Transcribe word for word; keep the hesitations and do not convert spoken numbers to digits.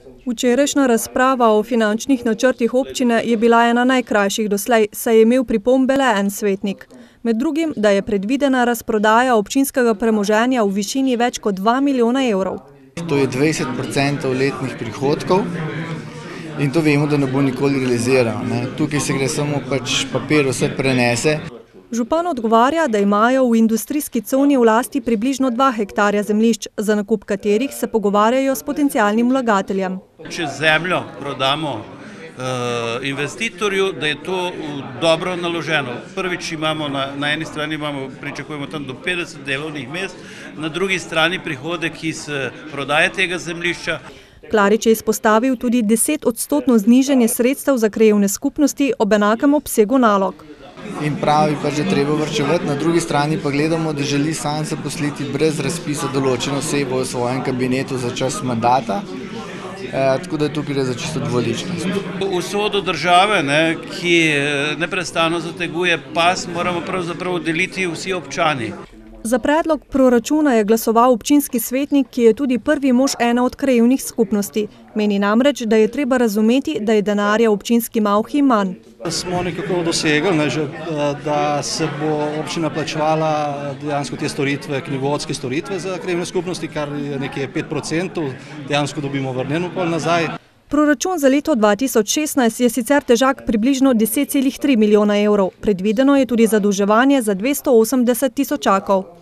Včerajšnja razprava o finančnih načrtih občine je bila ena najkrajših doslej, saj je imel pripombe le en svetnik. Med drugim, da je predvidena razprodaja občinskega premoženja v višini več kot dva milijona evrov. To je dvajset procentov letnih prihodkov in to vemo, da ne bo nikoli realizirano. Ne? Tukaj se gre samo pač papir, vse prenese. Župan odgovarja, da imajo v industrijski coni v lasti približno dva hektarja zemljišč, za nakup katerih se pogovarjajo s potencialnim vlagateljem. Če zemljo prodamo uh, investitorju, da je to dobro naloženo. Prvič imamo na, na eni strani imamo, pričakujemo tam do petdeset delovnih mest, na drugi strani prihodek iz prodaje tega zemljišča. Klarič je izpostavil tudi desetodstotno znižanje sredstev za krajevne skupnosti ob enakem obsegu nalog. In pravi pa, že treba varčevati, na drugi strani pa gledamo, da želi sam zaposliti brez razpisa določeno osebo v svojem kabinetu za čas mandata, e, tako da tukaj gre za čisto dvoličnost. Usodo države, ne, ki neprestano zateguje pas, moramo pravzaprav deliti vsi občani. Za predlog proračuna je glasoval občinski svetnik, ki je tudi prvi mož ene od krajevnih skupnosti. Meni namreč, da je treba razumeti, da je denarja v občinski malhi manj. Smo nekako dosegli, ne, že, da se bo občina plačevala dejansko te storitve, knjigovodske storitve za krajevne skupnosti, kar je nekje pet procentov, dejansko dobimo vrnjeno pol nazaj. Proračun za leto dva tisoč šestnajst je sicer težak približno deset celih tri milijona evrov. Predvideno je tudi zadolževanje za dvesto osemdeset tisočakov.